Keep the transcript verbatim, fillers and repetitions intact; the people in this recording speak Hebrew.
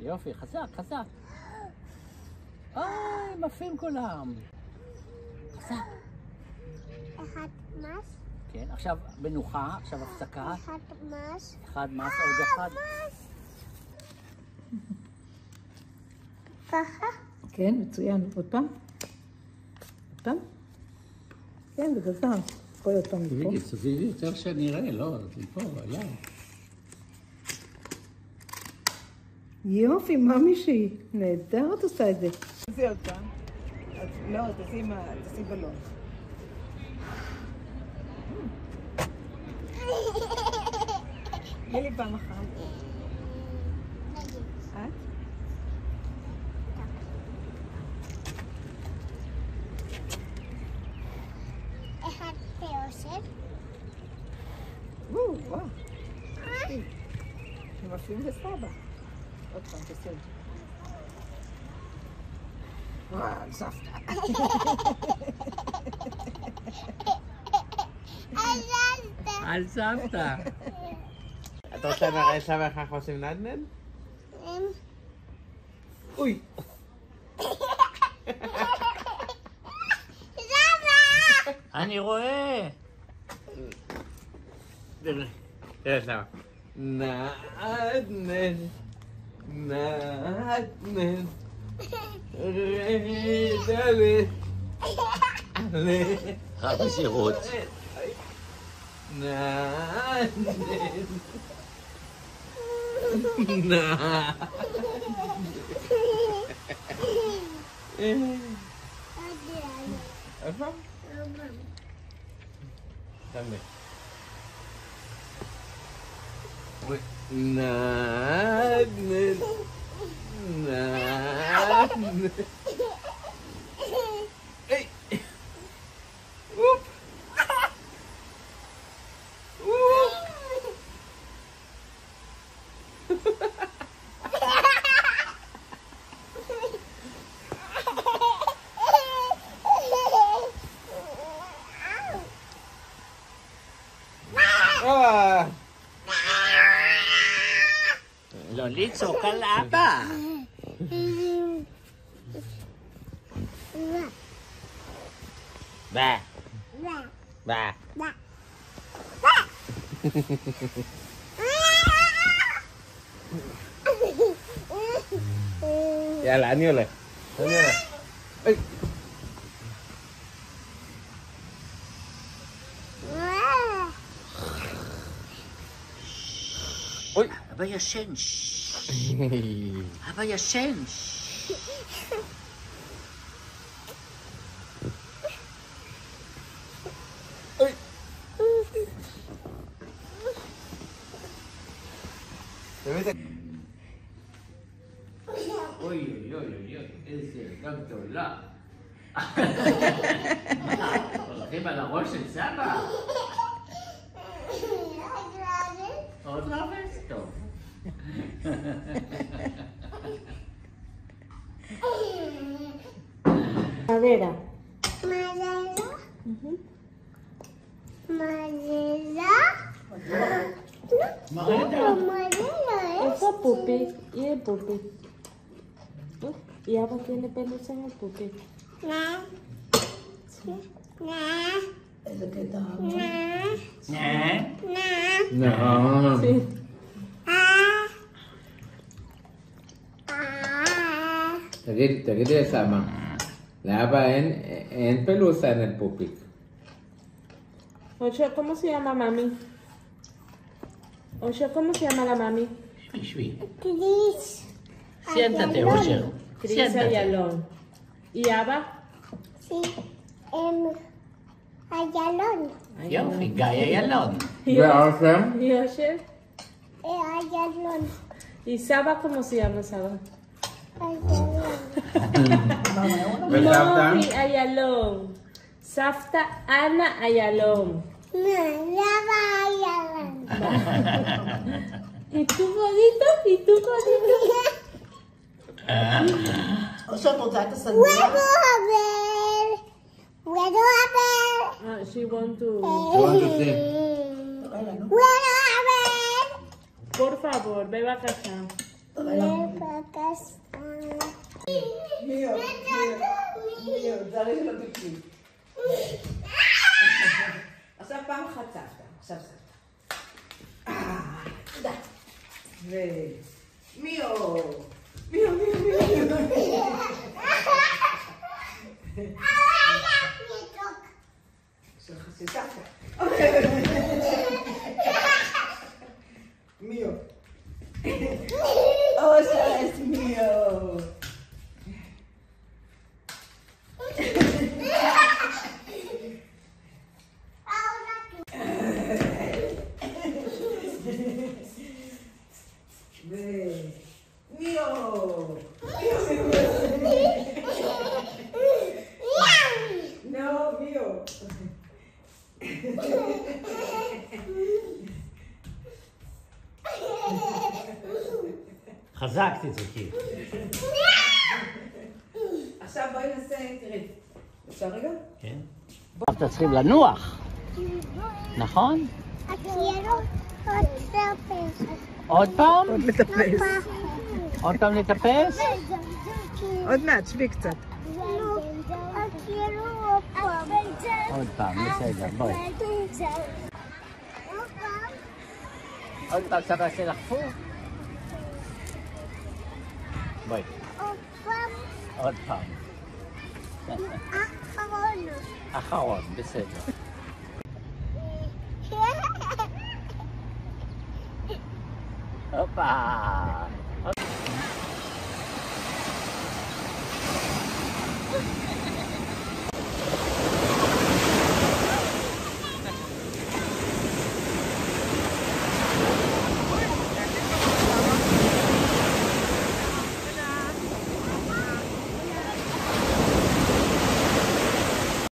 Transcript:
יופי, חזק, חזק. אוי, הם עפים כולם. חזק. אחד מס. כן, עכשיו מנוחה, עכשיו הפסקה. אחד מס. אחד מס, עוד אחד. ככה? כן, מצוין. עוד פעם? עוד פעם? כן, זה גזר. בואי עוד פעם מפה. תגידי, תגידי יותר שנראה, לא, מפה, עליי. יופי, מה מישהי? נהדר את עושה את זה. תעשי עוד פעם. לא, תעשי בלון. תני לי פעם אחת. את? אחד תאוסף. וואו, וואו. הם עפים בסבא. עוד פעם, תעשי את זה. וואו, סבתא. על סבתא. אתה רוצה לראה שם איך אנחנו עושים נדנד? אוי. אני רואה. תראה שם. נדנד. נדנד. רדלת. רק בזהירות. נדנד. נדנד. איפה? תמי. נדנד. נדנד. היי. אופ. אופ. לא לצעוק על אבא. בא. בא. יאללה, אני הולך. אני הולך. היי. אוי. אבא ישן. אבא ישן. אוי. באמת? אוי אוי אוי אוי, איזה ילדה גדולה. הולכים על הראש של סבא. עוד רבס? טוב. Madera. Madera. Madera. Madera. Madera es. Eso pupi. Y el pupi. Y Abba tiene pelos en el pupi. Nah. Nah. Eso que da. Nah. Nah. Nah. No. Sí. Ah. Ah. תגיד, תגידי לסמה, לאבא אין, אין פלוסה en el pupic. Ocho, ¿cómo se llama mami? Ocho, ¿cómo se llama la mami? שבי. Cris. Siéntate, Roger. Cris Siéntate. Ayalón. ¿Y Abba? Sí. Em. Ayalón. יופי, גיא איילון. ואושר? ¿Y Ocho? Eh, Ayalón. ¿Y Saba cómo se llama Saba? Ayalón. וסבתא? Mami Ayalón. Safta Ana Ayalón. No, lava Ayalón. ¿Y tú, bonito? ¿Y tú, bonito? עכשיו את רוצה את הסנדוויץ'? Huevo a ver. Huevo a ver. Ah, she want to... want to see. Huevo a ver. Por favor, beba cachán. בבקשה. מיו, מיו, זה הרי שלא תקשיב. עכשיו פעם אחת סבתא, עכשיו סבתא. תודה. ו... מיו, מיו, מיו, מיו. שלך של סבתא. מיו. Otra es mío. Ve. Mío. No, mío. חזקת את זה כאילו. עכשיו בואי נעשה, תראי. אפשר רגע? כן. עכשיו צריכים לנוח, נכון? quiero otra vez. עוד פעם? עוד לטפס. עוד פעם לטפס? עוד מעט, שבי קצת. No, quiero otra vez. עוד פעם, בסדר, בואי. עוד פעם סבא עושה לך פו? בואי, עוד פעם. אחרון, בסדר. הופה!